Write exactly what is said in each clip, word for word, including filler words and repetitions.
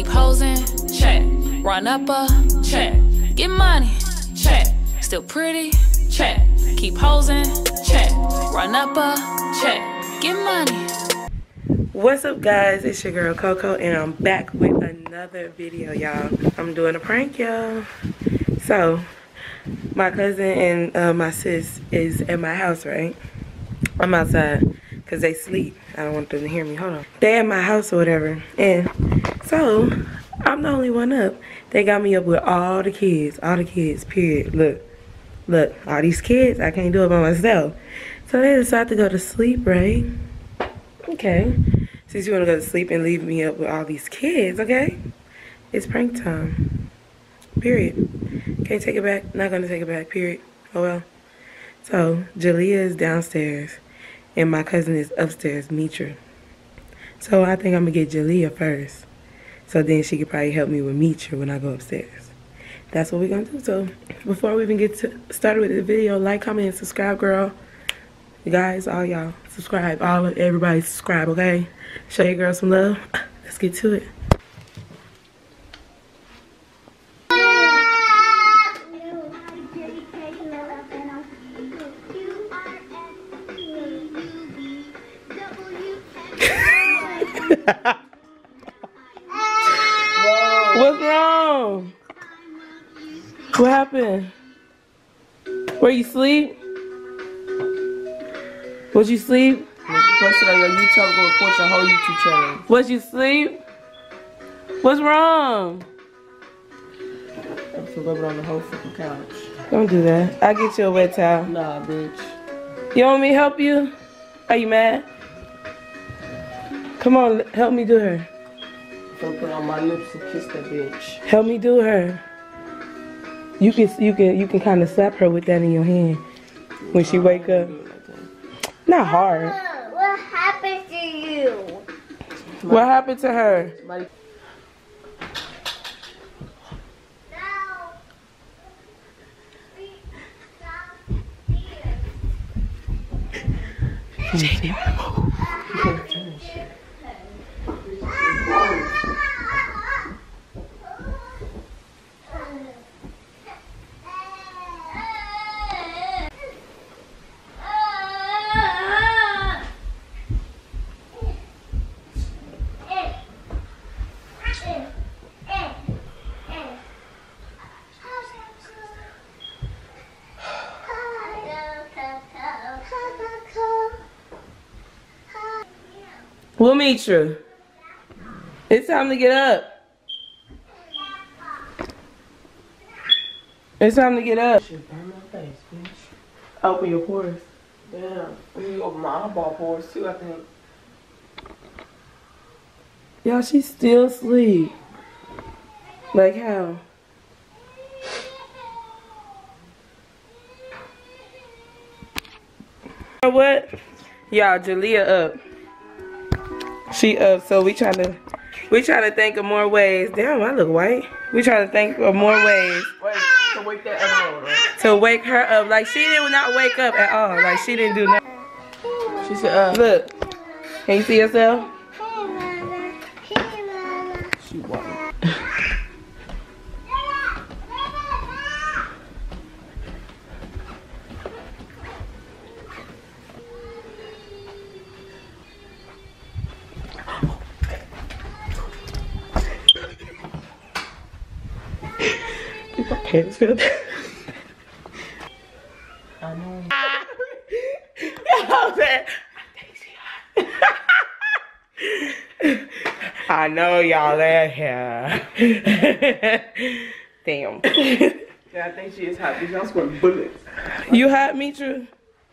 Keep hosing, check. Run up a check. Get money, check. Still pretty, check. Keep hosing, check. Run up a check. Get money. What's up, guys? It's your girl Coco, and I'm back with another video, y'all. I'm doing a prank, y'all. So, my cousin and uh, my sis is at my house, right? I'm outside because they sleep. I don't want them to hear me. Hold on. They at my house or whatever. And so, I'm the only one up. They got me up with all the kids. All the kids, period. Look. Look. All these kids. I can't do it by myself. So, they decide to go to sleep, right? Okay. Since you want to go to sleep and leave me up with all these kids, okay? It's prank time. Period. Can't take it back. Not going to take it back. Period. Oh, well. So, Jalea is downstairs. And my cousin is upstairs, Mitra. So, I think I'm going to get Jalea first. So, then she could probably help me with Mitra when I go upstairs. That's what we're going to do. So, before we even get to started with the video, like, comment, and subscribe, girl. You guys, all y'all, subscribe. All of everybody subscribe, okay? Show your girl some love. Let's get to it. What's wrong? What happened? Where you sleep? Was you sleep? Posted on your YouTube, go report your whole YouTube channel. Was you sleep? What's wrong? I'm gonna rub it on the whole fucking couch. Don't do that. I'll get you a wet towel. Nah, bitch. You want me to help you? Are you mad? Come on, help me do her. I'm gonna put it on my lips and kiss that bitch. Help me do her. You can, you can, you can kind of slap her with that in your hand when she wake up. Not hard. What happened to you? What happened to her? Somebody She didn't move. Well, Mitra, it's time to get up. It's time to get up. shit burn my face, bitch. Open your pores. Damn. Let me open my eyeball pores too, I think. Y'all, she still asleep. Like how? You know what? Y'all, Jalea up. She up, so we trying to we trying to think of more ways. Damn, I look white. We trying to think of more ways Wait, to wake that other one, right? to wake her up. Like she did not wake up at all. Like she didn't do nothing. She said, uh. Look, can you see yourself? She walking. Pants feel that. I know. I know y'all in here. Damn. Yeah, I think she is hot. Bitch, I'm squirting bullets. You hot, Mitra?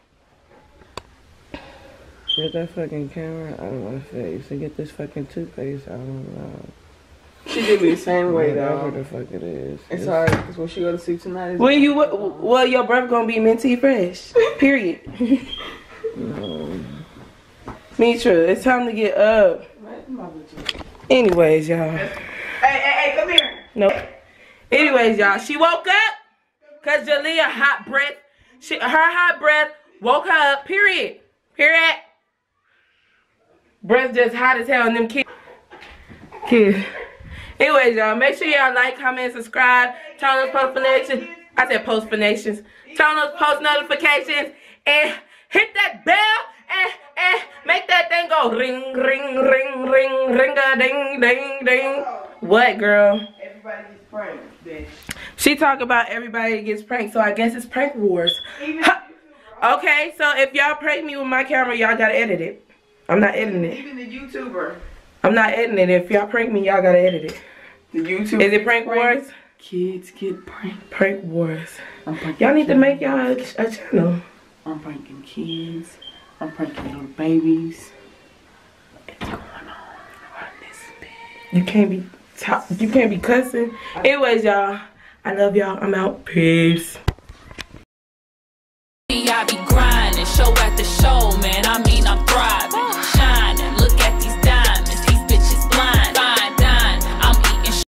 Get that fucking camera out of my face and get this fucking toothpaste out of my mouth. She did me the same way, Whatever though. the fuck it is. It's alright, because when she go to sleep tonight, it's When you, well, your breath gonna be minty fresh. Period. no. Mitra, it's time to get up. Anyways, y'all. Hey, hey, hey, come here. Nope. Anyways, y'all, she woke up because Jalea hot breath. She, her hot breath woke her up. Period. Period. Breath just hot as hell, and them kids. Kids. Anyways, y'all, make sure y'all like, comment, subscribe, turn on those post notifications. I said post notifications. Turn on those post notifications and hit that bell and and make that thing go ring, ring, ring, ring, ring a ding, ding, ding. What, girl? Everybody gets pranked, bitch. She talk about everybody gets pranked, so I guess it's prank wars. Even Okay, so if y'all prank me with my camera, y'all gotta edit it. I'm not editing it. Even the YouTuber. I'm not editing it. If y'all prank me, y'all gotta edit it. The YouTuber. Is it prank wars? Kids get pranked. Prank wars. Y'all Y'all need to make y'all a, a channel. I'm pranking kids. I'm pranking little babies. It's going on on this bed. You can't be top, you can't be cussing. Anyways, y'all, I love y'all. I'm out. Peace. I be grinding, show at the